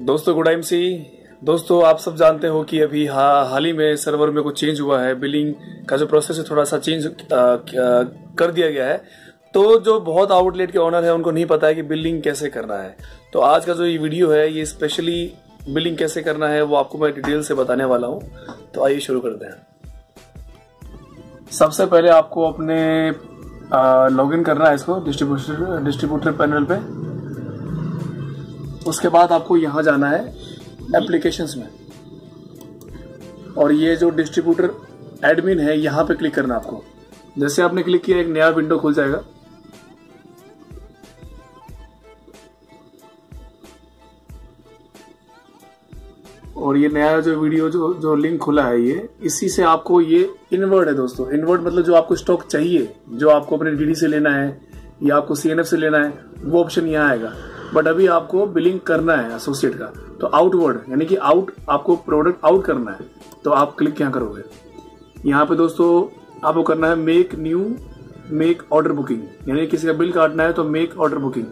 दोस्तों good time सी। दोस्तों आप सब जानते हो कि अभी हाल ही में सर्वर में कुछ चेंज हुआ है। बिलिंग का जो प्रोसेस है थोड़ा सा चेंज कर दिया गया है। तो जो बहुत आउटलेट के ओनर है उनको नहीं पता है कि बिलिंग कैसे करना है। तो आज का जो ये वीडियो है ये स्पेशली बिलिंग कैसे करना है वो आपको मैं डिटेल से बताने वाला हूँ। तो आइए शुरू करते हैं। सबसे पहले आपको अपने लॉगिन करना है इसको डिस्ट्रीब्यूटर पैनल पे। उसके बाद आपको यहाँ जाना है एप्लीकेशंस में और ये जो डिस्ट्रीब्यूटर एडमिन है यहाँ पे क्लिक करना आपको। जैसे आपने क्लिक किया एक नया विंडो खुल जाएगा। और ये नया जो वीडियो जो लिंक खुला है ये इसी से आपको ये इनवर्ड है दोस्तों। इनवर्ड मतलब जो आपको स्टॉक चाहिए, जो आपको अपने डीडी से लेना है या आपको सीएनएफ से लेना है वो ऑप्शन यहाँ आएगा। बट अभी आपको बिलिंग करना है एसोसिएट का, तो आउटवर्ड यानी कि आउट आपको प्रोडक्ट आउट करना है। तो आप क्लिक यहाँ करोगे। यहाँ पे दोस्तों आपको करना है मेक ऑर्डर बुकिंग, यानी किसी का बिल काटना है तो मेक ऑर्डर बुकिंग।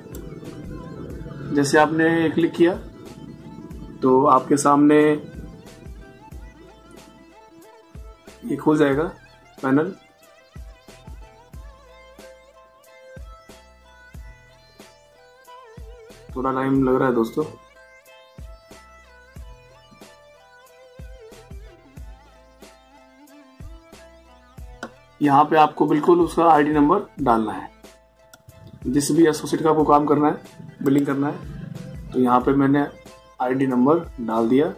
जैसे आपने क्लिक किया तो आपके सामने ये खुल जाएगा पैनल। थोड़ा टाइम लग रहा है दोस्तों। यहाँ पे आपको बिल्कुल उसका आईडी नंबर डालना है। जिस भी एसोसिएट का आपको काम करना है, बिलिंग करना है, तो यहाँ पे मैंने आईडी नंबर डाल दिया।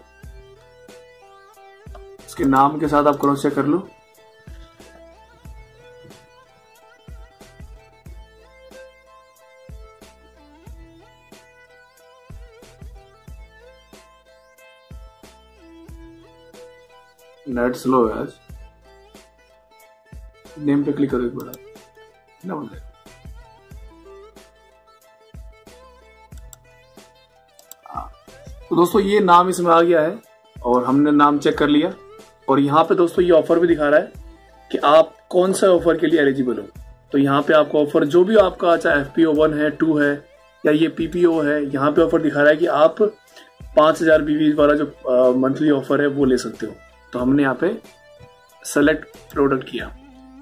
उसके नाम के साथ आप क्रॉस चेक कर लो। नेट स्लो है आज। नेम पे क्लिक करो एक बार ना बोले। तो दोस्तों ये नाम इसमें आ गया है और हमने नाम चेक कर लिया। और यहाँ पे दोस्तों ये ऑफर भी दिखा रहा है कि आप कौन सा ऑफर के लिए एलिजिबल हो। तो यहाँ पे आपको ऑफर जो भी आपका चाहे FPO 1 है, 2 है या ये PPO है, यहाँ पे ऑफर दिखा रहा है कि आप 5000 BV वाला जो मंथली ऑफर है वो ले सकते हो। तो हमने यहाँ पे सेलेक्ट प्रोडक्ट किया।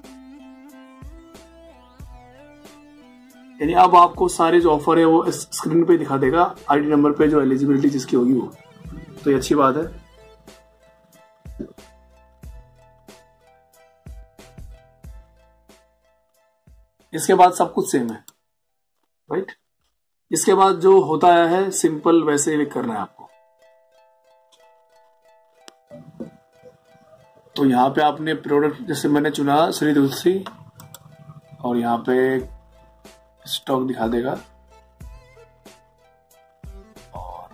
यानी अब आपको सारे जो ऑफर है वो इस स्क्रीन पे दिखा देगा, आईडी नंबर पे जो एलिजिबिलिटी जिसकी होगी वो। तो ये अच्छी बात है। इसके बाद सब कुछ सेम है, राइट। इसके बाद जो होता है सिंपल वैसे ही करना है आपको। तो यहाँ पे आपने प्रोडक्ट जैसे मैंने चुना श्री तुलसी और यहाँ पे स्टॉक दिखा देगा। और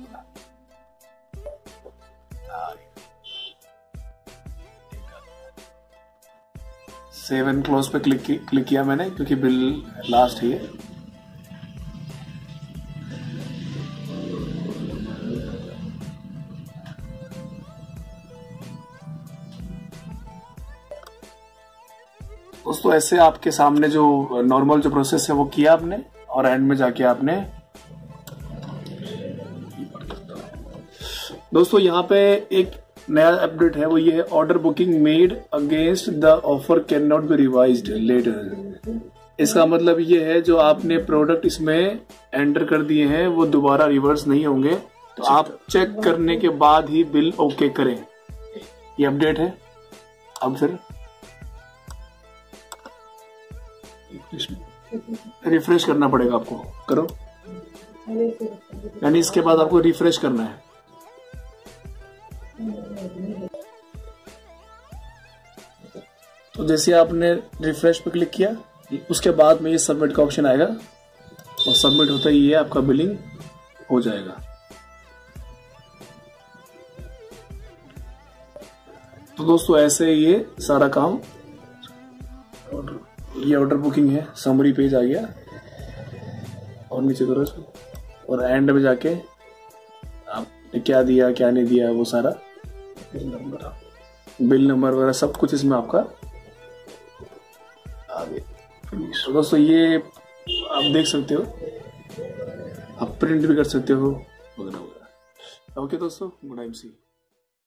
7 क्लोज पे क्लिक किया मैंने क्योंकि बिल लास्ट ही है। दोस्तों ऐसे आपके सामने जो नॉर्मल जो प्रोसेस है वो किया आपने और एंड में जाके आपने दोस्तों यहाँ पे एक नया अपडेट है वो ये है order booking made against the offer can not be revised letter. इसका मतलब ये है जो आपने प्रोडक्ट इसमें एंटर कर दिए हैं वो दोबारा रिवर्स नहीं होंगे। तो आप चेक करने के बाद ही बिल ओके करें। ये अपडेट है। अब फिर रिफ्रेश करना पड़ेगा आपको। करो, यानी इसके बाद आपको रिफ्रेश करना है। तो जैसे आपने रिफ्रेश पे क्लिक किया उसके बाद में ये सबमिट का ऑप्शन आएगा और सबमिट होता ही ये आपका बिलिंग हो जाएगा। तो दोस्तों ऐसे ये सारा काम। ये ऑर्डर बुकिंग है, समरी पेज आ गया और नीचे करो इसको और एंड में जाके आपने क्या दिया क्या नहीं दिया वो सारा बिल नंबर वगैरह सब कुछ इसमें आपका आ गया। तो दोस्तों ये आप देख सकते हो, आप प्रिंट भी कर सकते हो वगैरह वगैरह। ओके दोस्तों, गुड नाइट सी।